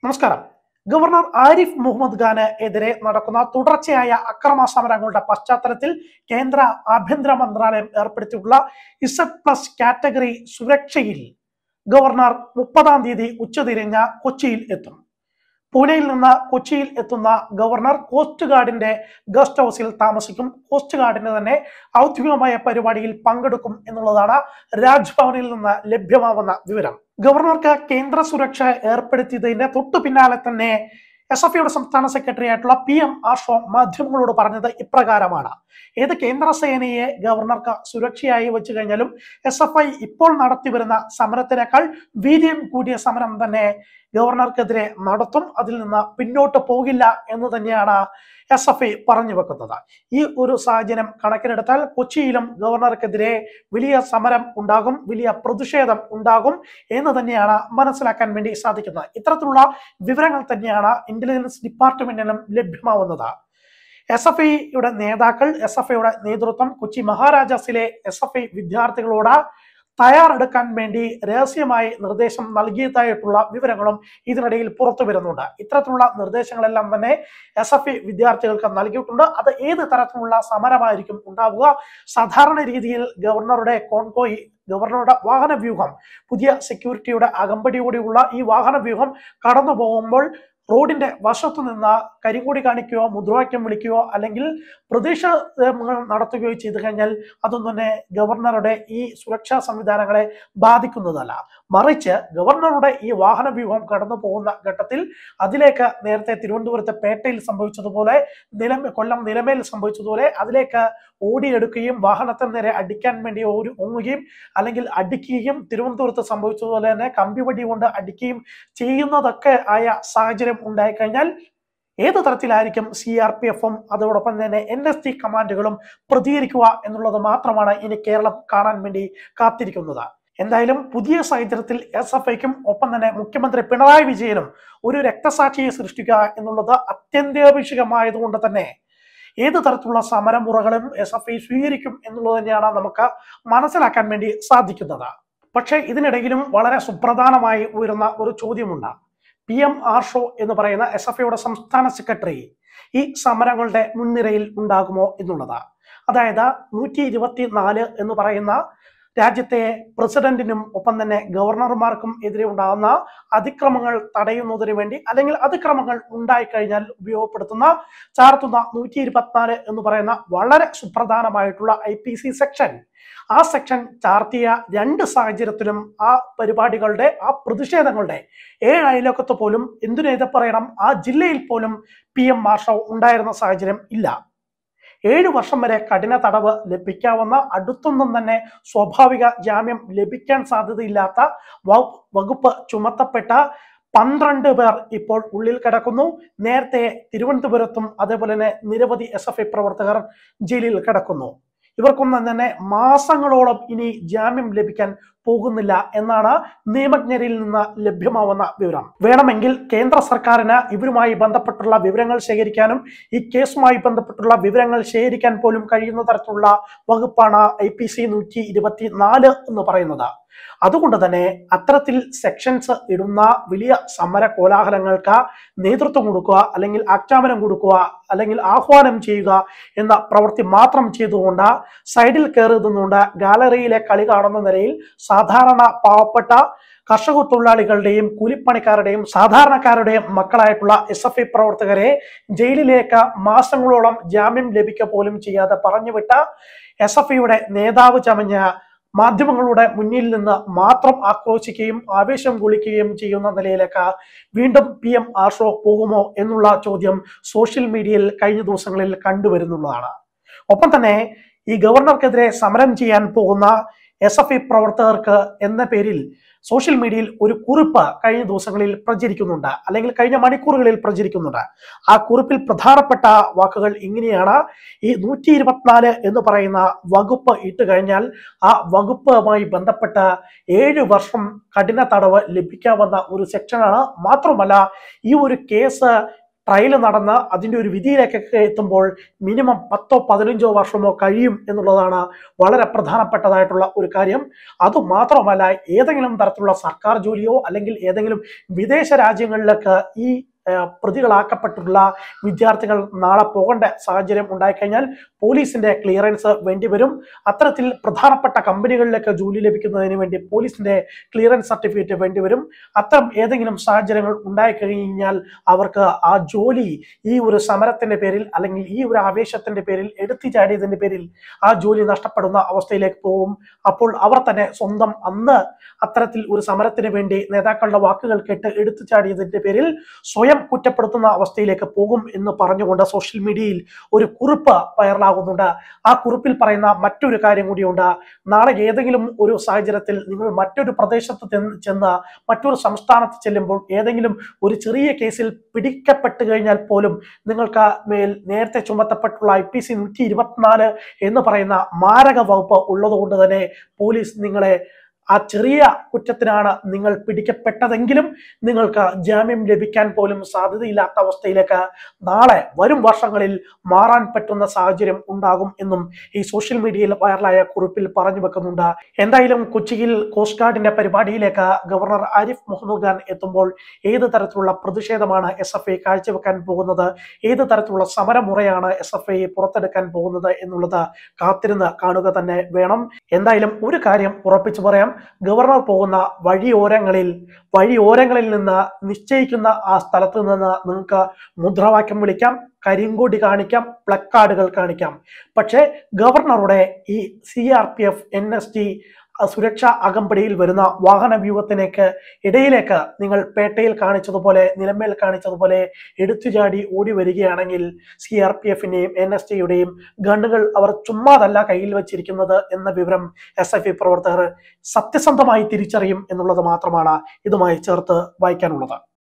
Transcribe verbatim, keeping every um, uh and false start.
നമസ്കാരം. ഗവർണർ ആരിഫ് മുഹമ്മദ് ഖാന് എതിരെ നടക്കുന്ന തുടർച്ചയായ അക്രമ സമരങ്ങളുടെ പശ്ചാത്തലത്തിൽ കേന്ദ്ര ആഭ്യന്തര മന്ത്രാലയം ഏർപ്പെടുത്തിയിട്ടുള്ള ഇസഡ് പ്ലസ് കാറ്റഗറി സുരക്ഷയിൽ ഗവർണർ മുപ്പതാം തീയതി ഉച്ചതിരിഞ്ഞ് കൊച്ചിയിൽ എത്തും. പൂനെയിൽ നിന്ന് കൊച്ചിയിൽ എത്തുന്ന ഗവർണർ കോസ്റ്റ് ഗാർഡിന്റെ ഗസ്റ്റ് ഹൗസിൽ താമസിക്കും. കോസ്റ്റ് ഗാർഡിന്റെ തന്നെ ഔദ്യോഗികമായ പരിപാടിയിൽ പങ്കെടുക്കും എന്നുള്ളതാണ് രാജ്ഭവനിൽ നിന്ന് ലഭ്യമാവുന്ന വിവരം. ഗവർണർക്ക് കേന്ദ്ര സുരക്ഷ ഏർപ്പെടുത്തിയതിന്റെ തൊട്ടു പിന്നാലെ തന്നെ എസ് എഫ് ഐയുടെ സംസ്ഥാന സെക്രട്ടറി ആയിട്ടുള്ള പി എം ആഷോ മാധ്യമങ്ങളോട് പറഞ്ഞത് ഇപ്രകാരമാണ്: ഏത് കേന്ദ്ര സേനയെ ഗവർണർക്ക് സുരക്ഷയായി വെച്ചു കഴിഞ്ഞാലും എസ് എഫ് ഐ ഇപ്പോൾ നടത്തിവരുന്ന സമരത്തിനേക്കാൾ വീര്യം കൂടിയ സമരം തന്നെ ഗവർണർക്കെതിരെ നടത്തും, അതിൽ നിന്ന് പിന്നോട്ട് പോകില്ല എന്ന് തന്നെയാണ് എസ് എഫ് ഐ പറഞ്ഞു വെക്കുന്നത്. ഈ ഒരു സാഹചര്യം കണക്കിലെടുത്താൽ കൊച്ചിയിലും ഗവർണർക്കെതിരെ വലിയ സമരം ഉണ്ടാകും, വലിയ പ്രതിഷേധം ഉണ്ടാകും എന്ന് തന്നെയാണ് മനസ്സിലാക്കാൻ വേണ്ടി സാധിക്കുന്നത്. ഇത്തരത്തിലുള്ള വിവരങ്ങൾ തന്നെയാണ് ഇന്റലിജൻസ് ഡിപ്പാർട്ട്മെന്റിനും ലഭ്യമാവുന്നത്. എസ് എഫ് ഐയുടെ നേതാക്കൾ, എസ് എഫ് ഐയുടെ നേതൃത്വം കൊച്ചി മഹാരാജാസിലെ എസ് എഫ് ഐ വിദ്യാർത്ഥികളോട് തയ്യാറെടുക്കാൻ വേണ്ടി രഹസ്യമായി നിർദ്ദേശം നൽകിയതായിട്ടുള്ള വിവരങ്ങളും ഇതിനിടയിൽ പുറത്തു വരുന്നുണ്ട്. ഇത്തരത്തിലുള്ള നിർദ്ദേശങ്ങളെല്ലാം തന്നെ എസ് എഫ് ഐ വിദ്യാർത്ഥികൾക്ക് നൽകിയിട്ടുണ്ട്. അത് ഏത് തരത്തിലുള്ള സമരമായിരിക്കും ഉണ്ടാവുക? സാധാരണ രീതിയിൽ ഗവർണറുടെ കോൺകോയ്, ഗവർണറുടെ വാഹന വ്യൂഹം, പുതിയ സെക്യൂരിറ്റിയുടെ അകമ്പടിയോടെയുള്ള ഈ വാഹന വ്യൂഹം കടന്നു പോകുമ്പോൾ റോഡിന്റെ വശത്തു നിന്ന് കരിങ്കൊടി കാണിക്കുകയോ മുദ്രാവാക്യം വിളിക്കുകയോ അല്ലെങ്കിൽ പ്രതിഷേധങ്ങൾ നടത്തുകയോ ചെയ്തു കഴിഞ്ഞാൽ അതൊന്നും തന്നെ ഗവർണറുടെ ഈ സുരക്ഷാ സംവിധാനങ്ങളെ ബാധിക്കുന്നതല്ല. മറിച്ച് ഗവർണറുടെ ഈ വാഹന വ്യൂഹം കടന്നു പോകുന്ന ഘട്ടത്തിൽ അതിലേക്ക് നേരത്തെ തിരുവനന്തപുരത്തെ പേട്ടയിൽ സംഭവിച്ചതുപോലെ, നിലം കൊല്ലം നിലമേൽ സംഭവിച്ചതുപോലെ അതിലേക്ക് ഓടിയെടുക്കുകയും വാഹനത്തിന് നേരെ അടിക്കാൻ വേണ്ടി ഒരു ഒങ്ങുകയും അല്ലെങ്കിൽ അടിക്കുകയും, തിരുവനന്തപുരത്ത് സംഭവിച്ചതുപോലെ തന്നെ കമ്പിവടി കൊണ്ട് അടിക്കുകയും ചെയ്യുന്നതൊക്കെ ആയ സാഹചര്യം ഉണ്ടായിക്കഴിഞ്ഞാൽ ഏത് തരത്തിലായിരിക്കും സി ആർ പി എഫും അതോടൊപ്പം തന്നെ എൻ എസ് ടി കമാൻഡുകളും പ്രതികരിക്കുക എന്നുള്ളത് മാത്രമാണ് ഇനി കേരളം കാണാൻ വേണ്ടി കാത്തിരിക്കുന്നത്. എന്തായാലും പുതിയ സാഹചര്യത്തിൽ എസ് എഫ് ഐക്കും ഒപ്പം തന്നെ മുഖ്യമന്ത്രി പിണറായി വിജയനും ഒരു രക്തസാക്ഷിയെ സൃഷ്ടിക്കുക എന്നുള്ളത് അത്യന്താപേക്ഷിതമായതുകൊണ്ട് തന്നെ ഏത് തരത്തിലുള്ള സമരമുറകളും എസ് എഫ് ഐ സ്വീകരിക്കും എന്നുള്ളത് തന്നെയാണ് നമുക്ക് മനസ്സിലാക്കാൻ വേണ്ടി സാധിക്കുന്നത്. പക്ഷേ ഇതിനിടയിലും വളരെ സുപ്രധാനമായി ഉയരുന്ന ഒരു ചോദ്യമുണ്ട്. പി എം ആർഷോ എന്ന് പറയുന്ന എസ് എഫ് ഐയുടെ സംസ്ഥാന സെക്രട്ടറി ഈ സമരങ്ങളുടെ മുൻനിരയിൽ ഉണ്ടാകുമോ എന്നുള്ളത്. അതായത് നൂറ്റി ഇരുപത്തി നാല് എന്ന് പറയുന്ന രാജ്യത്തെ പ്രസിഡന്റിനും ഒപ്പം തന്നെ ഗവർണർമാർക്കും എതിരെ ഉണ്ടാകുന്ന അതിക്രമങ്ങൾ തടയുന്നതിന് വേണ്ടി അല്ലെങ്കിൽ അതിക്രമങ്ങൾ ഉണ്ടായിക്കഴിഞ്ഞാൽ ഉപയോഗപ്പെടുത്തുന്ന ചാർത്തുന്ന നൂറ്റി ഇരുപത്തിനാല് എന്ന് പറയുന്ന വളരെ സുപ്രധാനമായിട്ടുള്ള ഐ പി സി സെക്ഷൻ, ആ സെക്ഷൻ ചാർത്തിയ രണ്ട് സാഹചര്യത്തിലും ആ പരിപാടികളുടെ, ആ പ്രതിഷേധങ്ങളുടെ ഏഴ് അയലോക്കത്ത് പോലും, എന്തിനേത് പറയണം, ആ ജില്ലയിൽ പോലും പി എം മാർഷോ ഉണ്ടായിരുന്ന സാഹചര്യം ഇല്ല. ഏഴു വർഷം വരെ കഠിന തടവ് ലഭിക്കാവുന്ന, അടുത്തൊന്നും തന്നെ സ്വാഭാവിക ജാമ്യം ലഭിക്കാൻ സാധ്യതയില്ലാത്ത വകുപ്പ് ചുമത്തപ്പെട്ട പന്ത്രണ്ട് പേർ ഇപ്പോൾ ഉള്ളിൽ കിടക്കുന്നു. നേരത്തെ തിരുവനന്തപുരത്തും അതേപോലെ തന്നെ നിരവധി എസ് എഫ് ഐ പ്രവർത്തകർ ജയിലിൽ കിടക്കുന്നു. ഇവർക്കൊന്നും തന്നെ മാസങ്ങളോളം ഇനി ജാമ്യം ലഭിക്കാൻ പോകുന്നില്ല എന്നാണ് നിയമജ്ഞരിൽ നിന്ന് ലഭ്യമാവുന്ന വിവരം. വേണമെങ്കിൽ കേന്ദ്ര സർക്കാരിന് ഇവരുമായി ബന്ധപ്പെട്ടുള്ള വിവരങ്ങൾ ശേഖരിക്കാനും ഈ കേസുമായി ബന്ധപ്പെട്ടുള്ള വിവരങ്ങൾ ശേഖരിക്കാൻ പോലും കഴിയുന്ന തരത്തിലുള്ള വകുപ്പാണ് ഐ പി സി നൂറ്റി ഇരുപത്തി നാല് എന്ന് പറയുന്നത്. അതുകൊണ്ട് തന്നെ അത്തരത്തിൽ സെക്ഷൻസ് ഇടുന്ന വലിയ സമര കോലാഹലങ്ങൾക്ക് നേതൃത്വം കൊടുക്കുക അല്ലെങ്കിൽ ആജ്ഞാപനം കൊടുക്കുക അല്ലെങ്കിൽ ആഹ്വാനം ചെയ്യുക എന്ന പ്രവൃത്തി മാത്രം ചെയ്തുകൊണ്ട് സൈഡിൽ കയറി നിന്നുകൊണ്ട് ഗാലറിയിലെ കളി കാണുന്ന നിലയിൽ സാധാരണ പാവപ്പെട്ട കർഷക തൊഴിലാളികളുടെയും കൂലിപ്പണിക്കാരുടെയും സാധാരണക്കാരുടെയും മക്കളായിട്ടുള്ള എസ് എഫ് ഐ പ്രവർത്തകരെ ജയിലിലേക്ക് മാസങ്ങളോളം ജാമ്യം ലഭിക്കുക പോലും ചെയ്യാതെ പറഞ്ഞുവിട്ട എസ് എഫ് ഐയുടെ നേതാവ് ചമഞ്ഞ മാധ്യമങ്ങളുടെ മുന്നിൽ നിന്ന് മാത്രം ആക്രോശിക്കുകയും ആവേശം കൊള്ളിക്കുകയും ചെയ്യുന്ന നിലയിലേക്ക് വീണ്ടും പി എം ആർഷോ പോകുമോ എന്നുള്ള ചോദ്യം സോഷ്യൽ മീഡിയയിൽ കഴിഞ്ഞ ദിവസങ്ങളിൽ കണ്ടുവരുന്നുള്ളതാണ്. ഒപ്പം തന്നെ ഈ ഗവർണർക്കെതിരെ സമരം ചെയ്യാൻ പോകുന്ന എസ് എഫ് ഐ പ്രവർത്തകർക്ക് എന്ന പേരിൽ സോഷ്യൽ മീഡിയയിൽ ഒരു കുറിപ്പ് കഴിഞ്ഞ ദിവസങ്ങളിൽ പ്രചരിക്കുന്നുണ്ട്, അല്ലെങ്കിൽ കഴിഞ്ഞ മണിക്കൂറുകളിൽ പ്രചരിക്കുന്നുണ്ട്. ആ കുറിപ്പിൽ പ്രധാനപ്പെട്ട വാക്കുകൾ ഇങ്ങനെയാണ്: ഈ നൂറ്റി ഇരുപത്തിനാല് എന്ന് പറയുന്ന വകുപ്പ് ഇട്ട് കഴിഞ്ഞാൽ ആ വകുപ്പുമായി ബന്ധപ്പെട്ട ഏഴ് വർഷം കഠിന തടവ് ലഭിക്കാവുന്ന ഒരു സെക്ഷനാണ്. മാത്രമല്ല ഈ ഒരു കേസ് ട്രയൽ നടന്ന് അതിന്റെ ഒരു വിധിയിലേക്കൊക്കെ എത്തുമ്പോൾ മിനിമം പത്തോ പതിനഞ്ചോ വർഷമോ കഴിയും എന്നുള്ളതാണ് വളരെ പ്രധാനപ്പെട്ടതായിട്ടുള്ള ഒരു കാര്യം. അതുമാത്രമല്ല, ഏതെങ്കിലും തരത്തിലുള്ള സർക്കാർ ജോലിയോ അല്ലെങ്കിൽ ഏതെങ്കിലും വിദേശ രാജ്യങ്ങളിലേക്ക് ഈ പ്രതികളാക്കപ്പെട്ടുള്ള വിദ്യാർത്ഥികൾ നാളെ പോകേണ്ട സാഹചര്യം ഉണ്ടായിക്കഴിഞ്ഞാൽ പോലീസിന്റെ ക്ലിയറൻസ് വേണ്ടിവരും. അത്തരത്തിൽ പ്രധാനപ്പെട്ട കമ്പനികളിലേക്ക് ജോലി ലഭിക്കുന്നതിന് വേണ്ടി പോലീസിന്റെ ക്ലിയറൻസ് സർട്ടിഫിക്കറ്റ് വേണ്ടിവരും. അത്തരം ഏതെങ്കിലും സാഹചര്യങ്ങൾ ഉണ്ടായിക്കഴിഞ്ഞാൽ അവർക്ക് ആ ജോലി ഈ ഒരു സമരത്തിന്റെ പേരിൽ അല്ലെങ്കിൽ ഈ ഒരു ആവേശത്തിന്റെ പേരിൽ എടുത്തു ചാടിയതിന്റെ പേരിൽ ആ ജോലി നഷ്ടപ്പെടുന്ന അവസ്ഥയിലേക്ക് പോകും. അപ്പോൾ അവർ തന്നെ സ്വന്തം അന്ന് അത്തരത്തിൽ ഒരു സമരത്തിന് വേണ്ടി നേതാക്കളുടെ വാക്കുകൾ കേട്ട് എടുത്തു ചാടിയതിന്റെ പേരിൽ സ്വയം കുറ്റപ്പെടുത്തുന്ന അവസ്ഥയിലേക്ക് പോകും എന്ന് പറഞ്ഞുകൊണ്ട് സോഷ്യൽ മീഡിയയിൽ ഒരു കുറിപ്പ് വൈറലാകുന്നുണ്ട്. ആ കുറിപ്പിൽ പറയുന്ന മറ്റൊരു കാര്യം കൂടിയുണ്ട്. നാളെ ഏതെങ്കിലും ഒരു സാഹചര്യത്തിൽ നിങ്ങൾ മറ്റൊരു പ്രദേശത്ത് ചെന്ന് മറ്റൊരു സംസ്ഥാനത്ത് ചെല്ലുമ്പോൾ ഏതെങ്കിലും ഒരു ചെറിയ കേസിൽ പിടിക്കപ്പെട്ടു കഴിഞ്ഞാൽ പോലും നിങ്ങൾക്ക് മേൽ നേരത്തെ ചുമത്തപ്പെട്ടുള്ള ഐ പി സി നൂറ്റി ഇരുപത്തിനാല് എന്ന് പറയുന്ന മാരക വകുപ്പ് ഉള്ളതുകൊണ്ട് തന്നെ പോലീസ് നിങ്ങളെ ആ ചെറിയ കുറ്റത്തിനാണ് നിങ്ങൾ പിടിക്കപ്പെട്ടതെങ്കിലും നിങ്ങൾക്ക് ജാമ്യം ലഭിക്കാൻ പോലും സാധ്യതയില്ലാത്ത അവസ്ഥയിലേക്ക് നാളെ വരും വർഷങ്ങളിൽ മാറാൻ പറ്റുന്ന സാഹചര്യം ഉണ്ടാകും എന്നും ഈ സോഷ്യൽ മീഡിയയിൽ വൈറലായ കുറിപ്പിൽ പറഞ്ഞു വെക്കുന്നുണ്ട്. എന്തായാലും കൊച്ചിയിൽ കോസ്റ്റ് ഗാർഡിന്റെ പരിപാടിയിലേക്ക് ഗവർണർ ആരിഫ് മുഹമ്മദ് ഖാൻ എത്തുമ്പോൾ ഏത് തരത്തിലുള്ള പ്രതിഷേധമാണ് എസ് എഫ് ഐ കാഴ്ചവെക്കാൻ പോകുന്നത്, ഏത് തരത്തിലുള്ള സമരമുറയാണ് എസ് എഫ് ഐ പുറത്തെടുക്കാൻ പോകുന്നത് എന്നുള്ളത് കാത്തിരുന്ന് കാണുക തന്നെ വേണം. എന്തായാലും ഒരു കാര്യം ഉറപ്പിച്ചു പറയാം, ഗവർണർ പോകുന്ന വഴിയോരങ്ങളിൽ വഴിയോരങ്ങളിൽ നിന്ന് നിശ്ചയിക്കുന്ന ആ സ്ഥലത്ത് നിന്ന് നിങ്ങൾക്ക് മുദ്രാവാക്യം വിളിക്കാം, കരിങ്കൊടി കാണിക്കാം, പ്ലക്കാർഡുകൾ കാണിക്കാം. പക്ഷേ ഗവർണറുടെ ഈ C R P F N S T സുരക്ഷാ അകമ്പടിയിൽ വരുന്ന വാഹന വ്യൂഹത്തിലേക്ക് ഇടയിലേക്ക് നിങ്ങൾ പേട്ടയിൽ കാണിച്ചതുപോലെ നിലമേൽ കാണിച്ചതുപോലെ എടുത്തുചാടി ഓടി വരികയാണെങ്കിൽ സി ആർ പി എഫിന്റെയും എൻ എസ് ടിയുടെയും ഗണ്ണുകൾ അവർ ചുമ്മാതല്ല കയ്യിൽ വെച്ചിരിക്കുന്നത് എന്ന വിവരം എസ് എഫ് ഐ പ്രവർത്തകർ സത്യസന്ധമായി തിരിച്ചറിയും എന്നുള്ളത് മാത്രമാണ് ഇതുമായി ചേർത്ത് വായിക്കാനുള്ളത്.